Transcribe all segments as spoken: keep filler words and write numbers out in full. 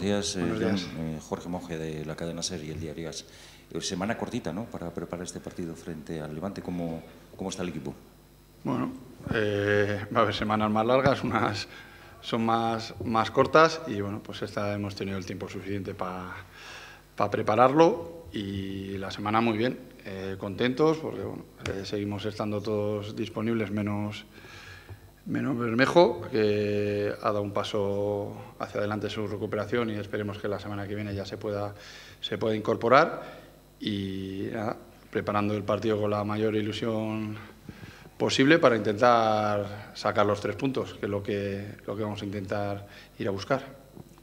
días. Buenos Eh, días. eh, Jorge Monge, de la cadena SER y el Diario As. Eh, semana cortita, ¿no?, para preparar este partido frente al Levante. ¿Cómo, cómo está el equipo? Bueno, eh, va a haber semanas más largas, unas son más, más cortas y bueno, pues esta hemos tenido el tiempo suficiente para pa prepararlo y la semana muy bien, eh, contentos porque bueno, eh, seguimos estando todos disponibles menos, menos Bermejo, que ha dado un paso hacia adelante en su recuperación y esperemos que la semana que viene ya se pueda, se pueda incorporar y nada, preparando el partido con la mayor ilusión posible para intentar sacar los tres puntos, que es lo que, lo que vamos a intentar ir a buscar.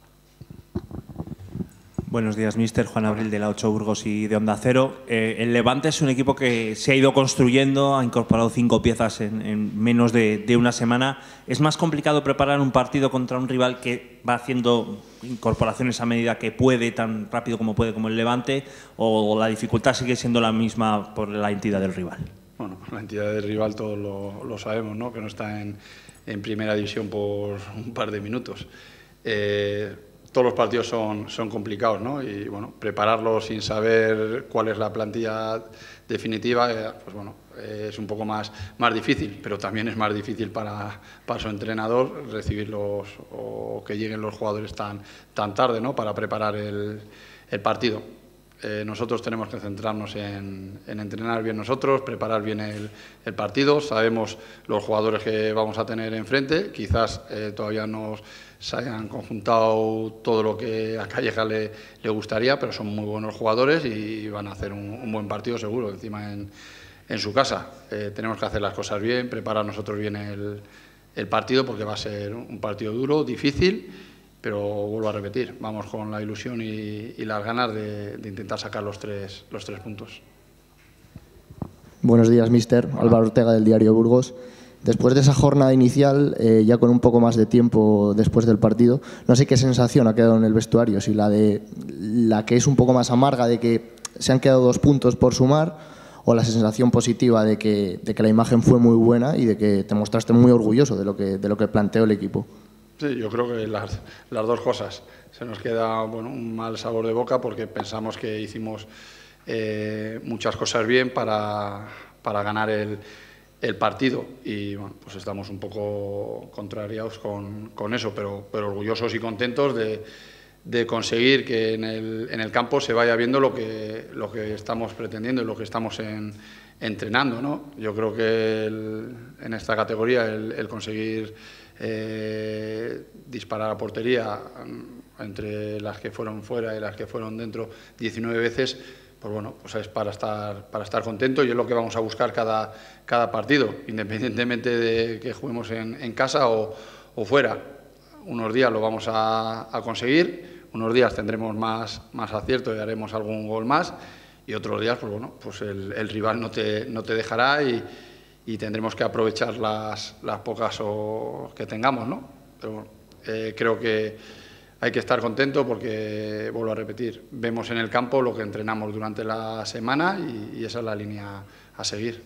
Buenos días, míster. Juan Abril, de la ocho Burgos y de Onda Cero. Eh, el Levante es un equipo que se ha ido construyendo, ha incorporado cinco piezas en, en menos de, de una semana. ¿Es más complicado preparar un partido contra un rival que va haciendo incorporaciones a medida que puede, tan rápido como puede, como el Levante, o la dificultad sigue siendo la misma por la entidad del rival? Bueno, la entidad del rival todos lo, lo sabemos, ¿no?, que no está en, en primera división por un par de minutos. Eh, todos los partidos son, son complicados, ¿no? Y bueno, prepararlos sin saber cuál es la plantilla definitiva, eh, pues bueno, eh, es un poco más, más difícil, pero también es más difícil para, para su entrenador recibirlos o que lleguen los jugadores tan, tan tarde, ¿no?, para preparar el, el partido. Eh, nosotros tenemos que centrarnos en, en entrenar bien nosotros, preparar bien el, el partido. Sabemos los jugadores que vamos a tener enfrente. Quizás eh, todavía no se hayan conjuntado todo lo que a Calleja le, le gustaría, pero son muy buenos jugadores y van a hacer un, un buen partido seguro, encima en, en su casa. Eh, tenemos que hacer las cosas bien, preparar nosotros bien el, el partido, porque va a ser un partido duro, difícil. Pero vuelvo a repetir, vamos con la ilusión y, y las ganas de, de intentar sacar los tres, los tres puntos. Buenos días, míster. Álvaro Ortega, del Diario Burgos. Después de esa jornada inicial, eh, ya con un poco más de tiempo después del partido, no sé qué sensación ha quedado en el vestuario, si la de la que es un poco más amarga de que se han quedado dos puntos por sumar, o la sensación positiva de que, de que la imagen fue muy buena y de que te mostraste muy orgulloso de lo que, de lo que planteó el equipo. Sí, yo creo que las, las dos cosas. Se nos queda bueno, un mal sabor de boca porque pensamos que hicimos eh, muchas cosas bien para, para ganar el, el partido y bueno, pues estamos un poco contrariados con, con eso, pero, pero orgullosos y contentos de, de conseguir que en el, en el campo se vaya viendo lo que, lo que estamos pretendiendo y lo que estamos en, entrenando, ¿no? Yo creo que el, en esta categoría el, el conseguir Eh, disparar a portería entre las que fueron fuera y las que fueron dentro diecinueve veces, pues bueno, pues es para estar, para estar contento y es lo que vamos a buscar cada, cada partido, independientemente de que juguemos en, en casa o, o fuera. Unos días lo vamos a, a conseguir, unos días tendremos más, más acierto y haremos algún gol más y otros días, pues bueno, pues el, el rival no te, no te dejará y y tendremos que aprovechar las, las pocas o que tengamos, ¿no? Pero bueno, eh, creo que hay que estar contento porque, vuelvo a repetir, vemos en el campo lo que entrenamos durante la semana y, y esa es la línea a seguir.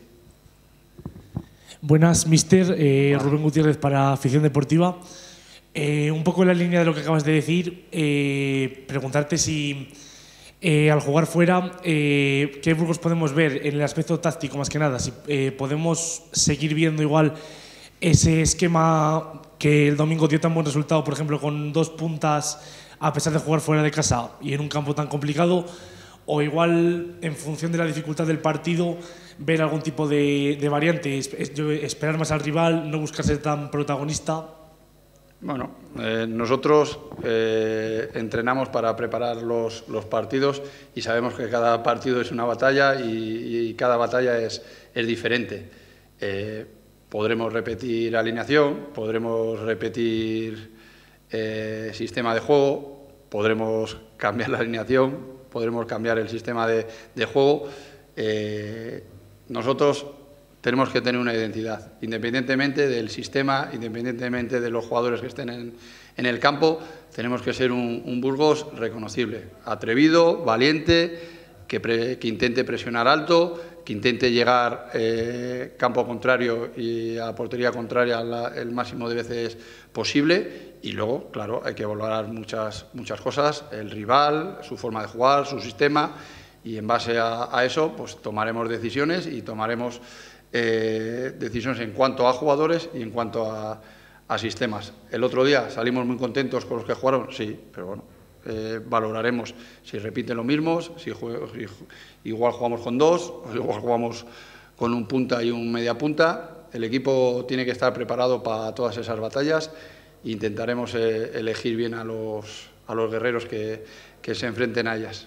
Buenas, míster. Eh, Rubén Gutiérrez para Afición Deportiva. Eh, un poco en la línea de lo que acabas de decir, eh, preguntarte si Eh, al jugar fuera, eh, ¿qué Burgos podemos ver en el aspecto táctico más que nada? Si eh, podemos seguir viendo igual ese esquema que el domingo dio tan buen resultado, por ejemplo, con dos puntas a pesar de jugar fuera de casa y en un campo tan complicado, o igual en función de la dificultad del partido ver algún tipo de, de variante, esperar más al rival, no buscar ser tan protagonista. Bueno, eh, nosotros eh, entrenamos para preparar los, los partidos y sabemos que cada partido es una batalla y, y cada batalla es, es diferente. Eh, podremos repetir alineación, podremos repetir eh, sistema de juego, podremos cambiar la alineación, podremos cambiar el sistema de, de juego. Eh, nosotros tenemos que tener una identidad, independientemente del sistema, independientemente de los jugadores que estén en, en el campo, tenemos que ser un, un Burgos reconocible, atrevido, valiente, que, pre, que intente presionar alto, que intente llegar eh, campo contrario y a portería contraria la, el máximo de veces posible. Y luego, claro, hay que valorar muchas, muchas cosas, el rival, su forma de jugar, su sistema, y en base a, a eso pues tomaremos decisiones y tomaremos eh, decisiones en cuanto a jugadores y en cuanto a, a sistemas. El otro día salimos muy contentos con los que jugaron, sí, pero bueno, eh, valoraremos si repiten lo mismo, si, si igual jugamos con dos, o igual jugamos con un punta y un media punta. El equipo tiene que estar preparado para todas esas batallas. Intentaremos eh, elegir bien a los, a los guerreros que, que se enfrenten a ellas.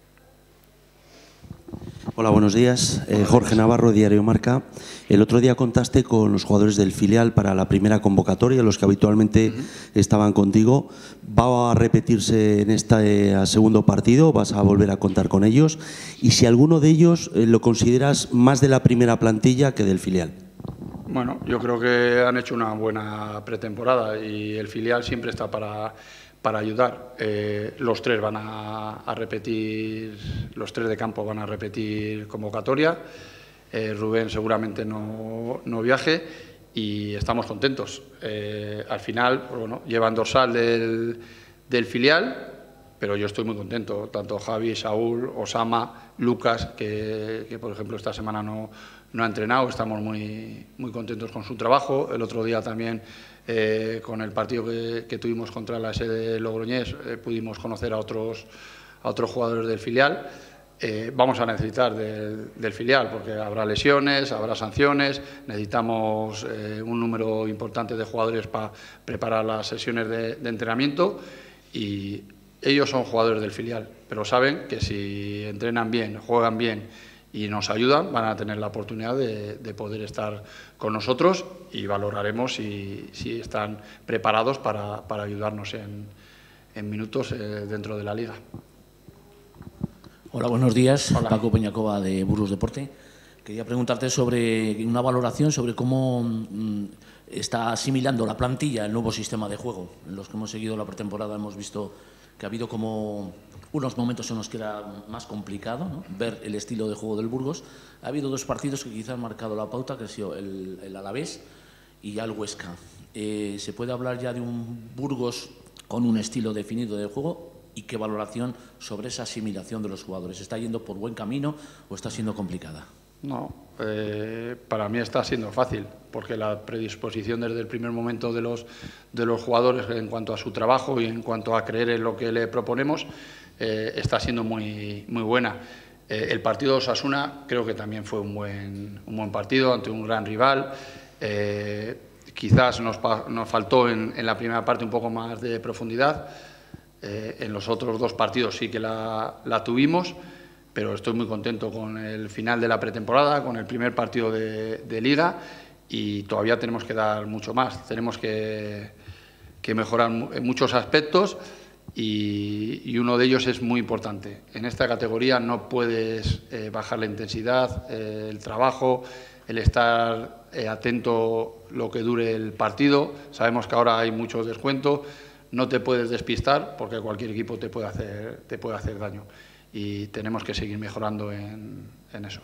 Hola, buenos días. Eh, Jorge Navarro, Diario Marca. El otro día contaste con los jugadores del filial para la primera convocatoria, los que habitualmente uh-huh. estaban contigo. ¿Va a repetirse en este eh, segundo partido? ¿Vas a volver a contar con ellos? Y si alguno de ellos eh, lo consideras más de la primera plantilla que del filial. Bueno, yo creo que han hecho una buena pretemporada y el filial siempre está para, para ayudar. Eh, los tres van a, a repetir, los tres de campo van a repetir convocatoria. Eh, Rubén seguramente no, no viaje y estamos contentos. Eh, al final, pues bueno, llevan dorsal del, del filial, pero yo estoy muy contento. Tanto Javi, Saúl, Osama, Lucas, que, que por ejemplo esta semana no, no ha entrenado, estamos muy, muy contentos con su trabajo. El otro día también, eh, con el partido que, que tuvimos contra la S de Logroñés, eh, pudimos conocer a otros, a otros jugadores del filial. Eh, vamos a necesitar del, del filial porque habrá lesiones, habrá sanciones, necesitamos eh, un número importante de jugadores para preparar las sesiones de, de entrenamiento y ellos son jugadores del filial, pero saben que si entrenan bien, juegan bien y nos ayudan, van a tener la oportunidad de, de poder estar con nosotros y valoraremos si, si están preparados para, para ayudarnos en, en minutos eh, dentro de la liga. Hola, buenos días. Hola. Paco Peñacova, de Burgos Deporte. Quería preguntarte sobre una valoración sobre cómo mmm, está asimilando la plantilla el nuevo sistema de juego. En los que hemos seguido la pretemporada hemos visto que ha habido como unos momentos en los que era más complicado, ¿no?, ver el estilo de juego del Burgos. Ha habido dos partidos que quizás han marcado la pauta, que ha sido el, el Alavés y ya el Huesca. Eh, ¿Se puede hablar ya de un Burgos con un estilo definido de juego? ¿Y qué valoración sobre esa asimilación de los jugadores? ¿Está yendo por buen camino o está siendo complicada? No, eh, para mí está siendo fácil, porque la predisposición desde el primer momento de los, de los jugadores en cuanto a su trabajo y en cuanto a creer en lo que le proponemos eh, está siendo muy, muy buena. Eh, el partido de Osasuna creo que también fue un buen, un buen partido ante un gran rival. Eh, quizás nos, nos faltó en, en la primera parte un poco más de profundidad. Eh, en los otros dos partidos sí que la, la tuvimos, pero estoy muy contento con el final de la pretemporada, con el primer partido de, de Liga y todavía tenemos que dar mucho más. Tenemos que, que mejorar en muchos aspectos y, y uno de ellos es muy importante. En esta categoría no puedes eh, bajar la intensidad, eh, el trabajo, el estar eh, atento lo que dure el partido. Sabemos que ahora hay mucho descuento. No te puedes despistar porque cualquier equipo te puede hacer, te puede hacer daño y tenemos que seguir mejorando en, en eso.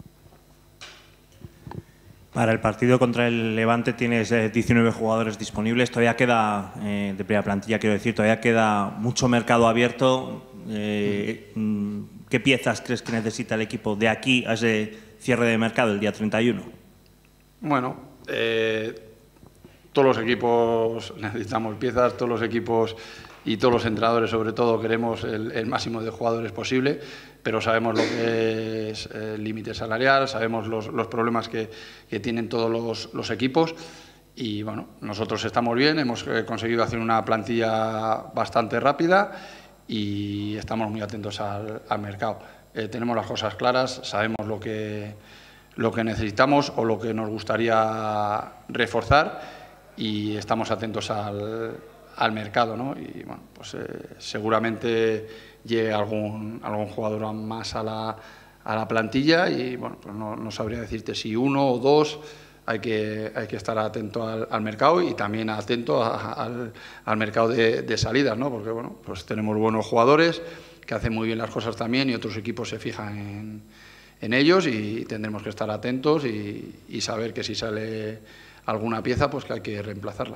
Para el partido contra el Levante tienes eh, diecinueve jugadores disponibles, todavía queda, eh, de primera plantilla quiero decir, todavía queda mucho mercado abierto. Eh, ¿Qué piezas crees que necesita el equipo de aquí a ese cierre de mercado el día treinta y uno? Bueno, eh, todos los equipos necesitamos piezas, todos los equipos y todos los entrenadores sobre todo queremos el, el máximo de jugadores posible, pero sabemos lo que es el límite salarial, sabemos los, los problemas que, que tienen todos los, los equipos y bueno, nosotros estamos bien, hemos conseguido hacer una plantilla bastante rápida y estamos muy atentos al, al mercado. Eh, tenemos las cosas claras, sabemos lo que, lo que necesitamos o lo que nos gustaría reforzar y estamos atentos al, al mercado, ¿no? Y bueno, pues eh, seguramente llegue algún, algún jugador más a la, a la plantilla y bueno, pues no, no sabría decirte si uno o dos. Hay que, hay que estar atento al, al mercado y también atento a, a, al, al mercado de, de salidas, ¿no? Porque bueno, pues tenemos buenos jugadores que hacen muy bien las cosas también y otros equipos se fijan en, en ellos y tendremos que estar atentos y, y saber que si sale alguna pieza, pues que hay que reemplazarla.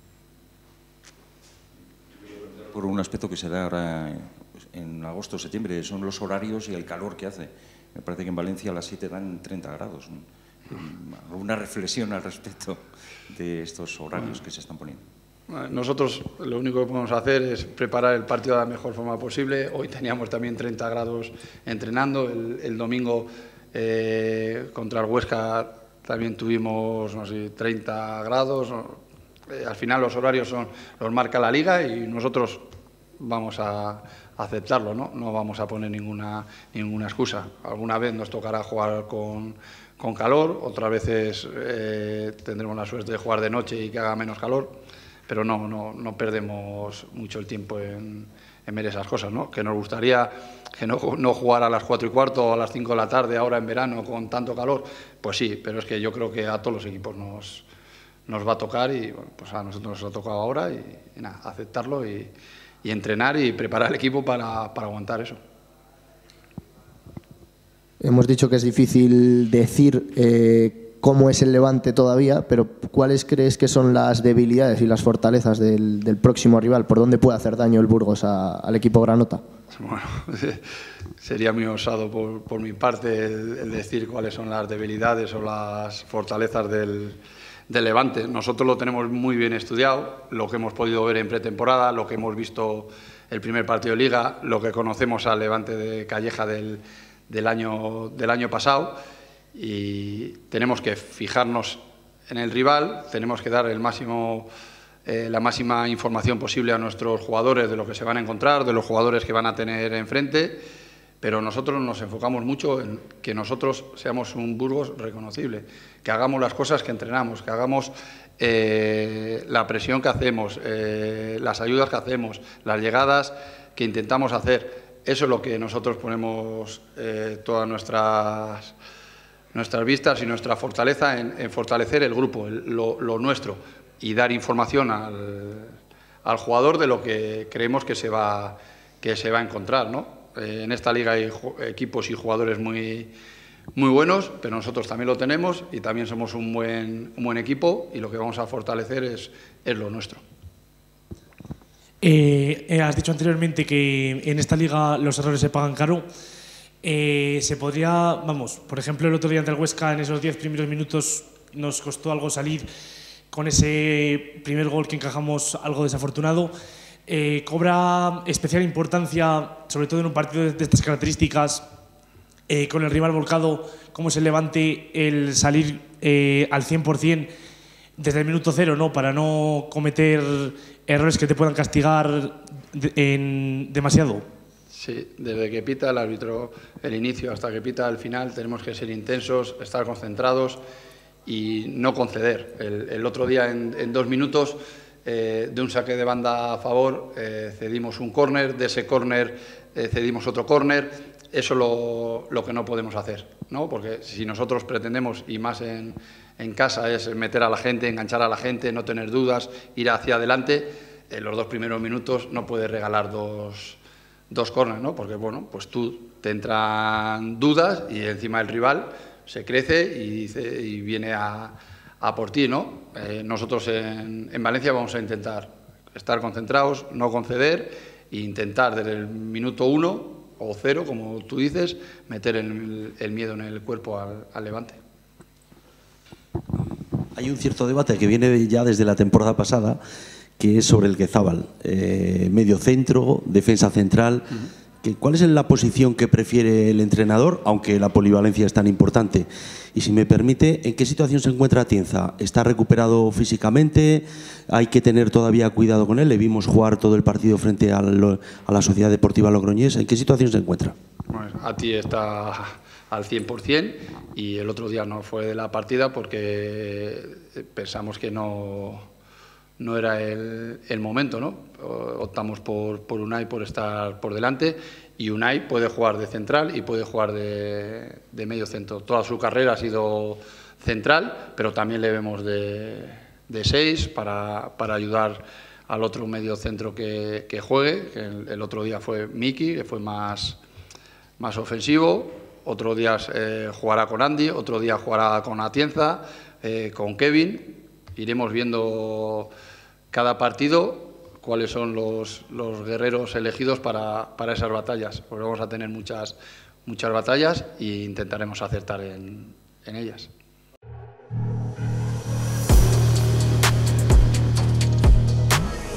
Por un aspecto que se da ahora en agosto o septiembre, son los horarios y el calor que hace. Me parece que en Valencia a las siete dan treinta grados. ¿Alguna reflexión al respecto de estos horarios que se están poniendo? Nosotros lo único que podemos hacer es preparar el partido de la mejor forma posible. Hoy teníamos también treinta grados entrenando. El, el domingo eh, contra el Huesca también tuvimos, no sé, treinta grados. Eh, al final los horarios son, los marca la Liga y nosotros vamos a aceptarlo, ¿no? No vamos a poner ninguna, ninguna excusa. Alguna vez nos tocará jugar con, con calor, otras veces eh, tendremos la suerte de jugar de noche y que haga menos calor, pero no, no, no perdemos mucho el tiempo en, en ver esas cosas, ¿no? Que nos gustaría que no, no jugara a las cuatro y cuarto o a las cinco de la tarde ahora en verano con tanto calor, pues sí, pero es que yo creo que a todos los equipos nos, nos va a tocar y bueno, pues a nosotros nos ha tocado ahora y, y nada, aceptarlo y, y entrenar y preparar el equipo para, para aguantar eso. Hemos dicho que es difícil decir eh, cómo es el Levante todavía, pero ¿cuáles crees que son las debilidades y las fortalezas del, del próximo rival? ¿Por dónde puede hacer daño el Burgos a, al equipo granota? Bueno, sería muy osado por, por mi parte el, el decir cuáles son las debilidades o las fortalezas del, del Levante. Nosotros lo tenemos muy bien estudiado, lo que hemos podido ver en pretemporada, lo que hemos visto el primer partido de Liga, lo que conocemos al Levante de Calleja del, del, año, del año pasado, y tenemos que fijarnos en el rival, tenemos que dar el máximo, eh, la máxima información posible a nuestros jugadores de lo que se van a encontrar, de los jugadores que van a tener enfrente, pero nosotros nos enfocamos mucho en que nosotros seamos un Burgos reconocible, que hagamos las cosas que entrenamos, que hagamos eh, la presión que hacemos, eh, las ayudas que hacemos, las llegadas que intentamos hacer. Eso es lo que nosotros ponemos eh, todas nuestras, nuestras vistas y nuestra fortaleza en, en fortalecer el grupo, el, lo, lo nuestro, y dar información al, al jugador de lo que creemos que se va, que se va a encontrar, ¿no? En esta liga hay equipos y jugadores muy, muy buenos, pero nosotros también lo tenemos y también somos un buen, un buen equipo y lo que vamos a fortalecer es, es lo nuestro. Eh, eh, has dicho anteriormente que en esta liga los errores se pagan caro. Eh, se podría, vamos, por ejemplo, el otro día ante el Huesca, en esos diez primeros minutos nos costó algo salir con ese primer gol que encajamos algo desafortunado. Eh, cobra especial importancia, sobre todo en un partido de, de estas características, eh, con el rival volcado, como es el Levante, el salir eh, al cien por cien desde el minuto cero, ¿no? Para no cometer errores que te puedan castigar de, en demasiado. Sí, desde que pita el árbitro el inicio hasta que pita el final tenemos que ser intensos, estar concentrados y no conceder. El, el otro día en, en dos minutos Eh, de un saque de banda a favor, eh, cedimos un córner, de ese córner eh, cedimos otro córner. Eso es lo, lo que no podemos hacer, ¿no? Porque si nosotros pretendemos, y más en, en casa, es meter a la gente, enganchar a la gente, no tener dudas, ir hacia adelante, en los dos primeros minutos no puedes regalar dos, dos córners, ¿no? Porque, bueno, pues tú te entran dudas y encima el rival se crece y, dice, y viene a... a por ti, ¿no? Eh, nosotros en, en Valencia vamos a intentar estar concentrados, no conceder e intentar desde el minuto uno o cero, como tú dices, meter el, el miedo en el cuerpo al, al Levante. Hay un cierto debate que viene ya desde la temporada pasada, que es sobre el Guezábal, eh, medio centro, defensa central. Uh-huh. ¿Cuál es la posición que prefiere el entrenador, aunque la polivalencia es tan importante? Y si me permite, ¿en qué situación se encuentra Atienza? ¿Está recuperado físicamente? ¿Hay que tener todavía cuidado con él? Le vimos jugar todo el partido frente a la Sociedad Deportiva Logroñés. ¿En qué situación se encuentra? Bueno, Ati está al cien por cien y el otro día no fue de la partida porque pensamos que no... no era el, el momento, ¿no? Optamos por, por Unai por estar por delante y Unai puede jugar de central y puede jugar de, de medio centro. Toda su carrera ha sido central, pero también le vemos de, de seis para, para ayudar al otro medio centro que, que juegue, que el, el otro día fue Miki, que fue más, más ofensivo, otro día eh, jugará con Andy, otro día jugará con Atienza, eh, con Kevin. Iremos viendo cada partido cuáles son los, los guerreros elegidos para, para esas batallas, porque vamos a tener muchas, muchas batallas e intentaremos acertar en, en ellas.